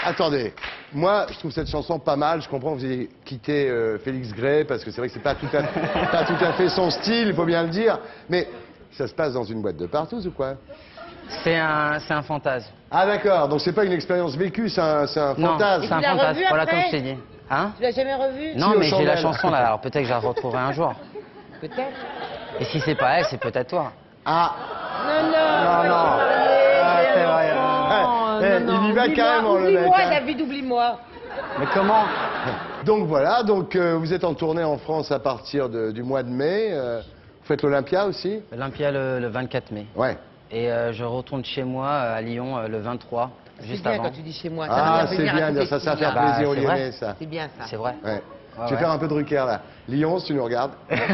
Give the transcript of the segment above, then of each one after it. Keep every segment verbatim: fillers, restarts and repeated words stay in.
attendez. Moi, je trouve cette chanson pas mal. Je comprends que vous ayez quitté euh, Félix Gray, parce que c'est vrai que c'est pas tout à pas tout à fait son style, il faut bien le dire. Mais ça se passe dans une boîte de partous ou quoi? C'est un, c'est un fantasme. Ah d'accord, donc c'est pas une expérience vécue, c'est un, c'est un Non, fantasme. c'est un tu l'as fantasme, revu voilà après comme je t'ai dit. Hein? Tu l'as jamais revu? Non, Si, au mais j'ai la Chandelle. chanson là, alors peut-être que je la retrouverai un jour. Peut-être. Et si c'est pas elle, c'est peut-être toi. Ah, Non, non. Non, non. Ah, c'est vrai. eh, eh, il y va carrément le mec. Oublie-moi, hein. David, oublie-moi. Mais comment? Donc voilà, donc euh, vous êtes en tournée en France à partir de- du mois de mai. euh, vous faites l'Olympia aussi? Olympia le, le vingt-quatre mai. Ouais. Et euh, je retourne chez moi euh, à Lyon euh, le vingt-trois, C'est juste bien avant. quand tu dis chez moi. Ça Ah, veut c'est dire venir à bien, toutes ça, les ça va filles, faire là. Bah, plaisir aux c'est vrai. Lyonnais, ça. C'est bien ça. C'est vrai. Ouais. Ouais, Je vais ouais. faire un peu de Drucker là. Lyon, si tu nous regardes.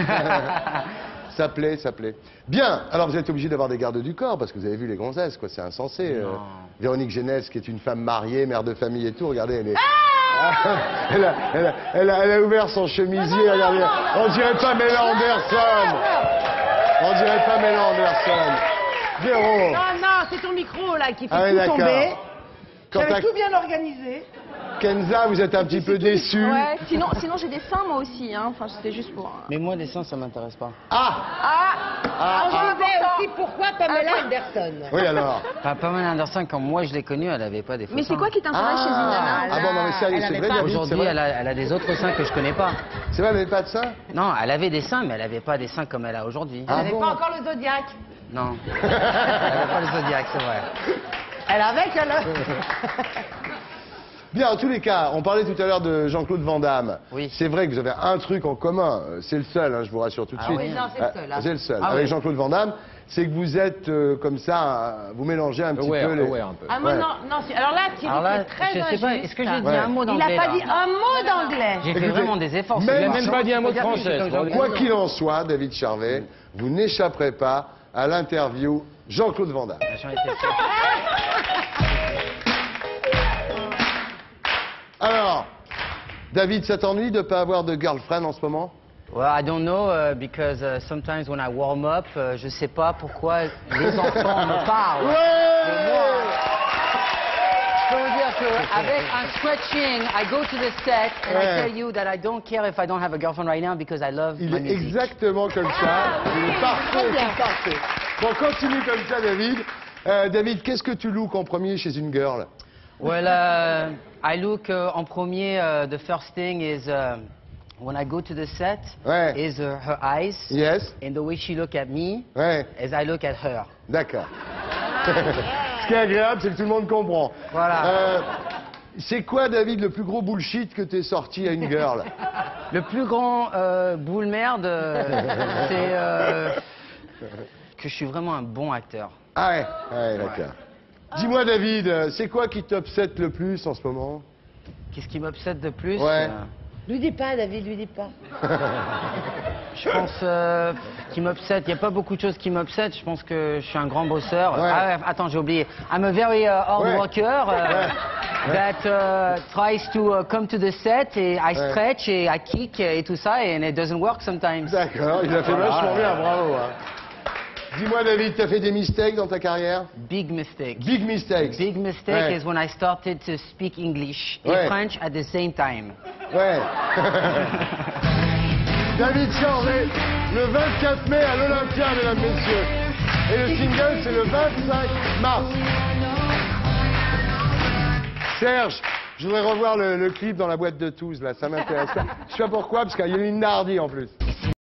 Ça plaît, ça plaît. Bien, alors vous êtes obligé d'avoir des gardes du corps, parce que vous avez vu les gonzesses, quoi, c'est insensé. euh. Non. Véronique Génès, qui est une femme mariée, mère de famille et tout, regardez, elle est... elle, a, elle, a, elle, a, elle a ouvert son chemisier, regardez. On dirait pas Mela Anderson. On dirait pas Mela Anderson. Véro. Non, non, c'est ton micro là qui fait Ah oui, tout d'accord. tomber. Quand J'avais t'as- tout bien organisé. Kenza, vous êtes un petit peu déçu. Ouais, sinon, sinon j'ai des seins moi aussi, hein. Enfin, c'était juste pour. un- Mais moi, les seins, ça m'intéresse pas. Ah, Ah, ah, Je ah. sais aussi pourquoi Pamela Anderson. Oui, alors. Pas Pamela Anderson, quand moi je l'ai connue, elle avait pas des faux mais c'est seins. quoi qui t'intéresse chez une nana? Ah bon, non, mais sérieux, Elle c'est avait vrai, pas. David, c'est Aujourd'hui, vrai. elle a, elle a des autres seins que je connais pas. C'est vrai, elle n'avait pas de sein? Non, elle avait des seins, mais elle avait pas des seins comme elle a aujourd'hui. Ah Elle n'avait bon? pas encore le Zodiac. Non. Elle avait pas le Zodiac, c'est vrai. Elle avait qu'elle a... Bien, en tous les cas, on parlait tout à l'heure de Jean-Claude Van Damme. Oui. C'est vrai que vous avez un truc en commun, euh, c'est le seul, hein, je vous rassure tout de Ah suite. oui. Non, c'est le seul, hein. Euh, c'est le seul. Ah Avec oui. Jean-Claude Van Damme, c'est que vous êtes euh, comme ça, euh, vous mélangez un petit Aware, peu les... aware un peu. Ah, moi, Ouais. non, non, c'est- alors là, Thierry, Alors là, c'est très je sais pas, injuste. est-ce que j'ai dit Ouais. un mot Il d'anglais n'a pas là dit un mot d'anglais. J'ai fait Écoutez, vraiment des efforts. même- c'est Il vrai. a même pas dit un mot de Faut dire que français. je suis comme- Quoi qu'il en soit, David Charvet, vous n'échapperez pas à l'interview Jean-Claude Van Damme. J'en étais sûr. Alors, David, ça t'ennuie de ne pas avoir de girlfriend en ce moment? Well, I don't know, uh, because uh, sometimes when I warm up, uh, je sais pas pourquoi les enfants me parlent. Mais moi, je peux vous dire qu'avec un stretching, I go to the set and Ouais. I tell you that I don't care if I don't have a girlfriend right now because I love Il my est music. exactement comme ça. Il est parfait, c'est parfait. Bon, continue comme ça, David. Euh, David, qu'est-ce que tu looks en premier chez une girl? Well, uh, I look uh, en premier, uh, the first thing is uh, when I go to the set, Ouais. is uh, her eyes Yes. and the way she look at me Ouais, as I look at her. d'accord. Ce qui est agréable, c'est que tout le monde comprend. Voilà. Euh, c'est quoi, David, le plus gros bullshit que t'es sorti à une girl? Le plus grand euh, boule merde, euh, c'est euh, que je suis vraiment un bon acteur. Ah ouais, ouais, d'accord. Dis-moi, David, euh, c'est quoi qui t'obsède le plus en ce moment? Qu'est-ce qui m'obsède de plus? Ouais. euh, Lui dis pas, David, lui dis pas. Je pense euh, qui m'obsède. Il n'y a pas beaucoup de choses qui m'obsèdent. Je pense que je suis un grand bosseur. Ouais. Ah ouais, attends, j'ai oublié. I'm a very uh, hard Ouais. worker uh, that uh, tries to uh, come to the set et I Ouais. stretch et I kick et tout ça and it doesn't work sometimes. D'accord, il a fait Voilà. vachement bien, bravo. hein. Dis-moi, David, t'as fait des mistakes dans ta carrière? Big mistake. Big mistakes. Big mistake Ouais. is when I started to speak English and Ouais. French at the same time. Ouais. David Charvet, le vingt-quatre mai à l'Olympia, mesdames, messieurs. Et le single, c'est le vingt-cinq mars. Serge, je voudrais revoir le, le clip dans la boîte de Toulouse, là, ça m'intéresse. Je sais pas pourquoi, parce qu'il y a une Nardi en plus.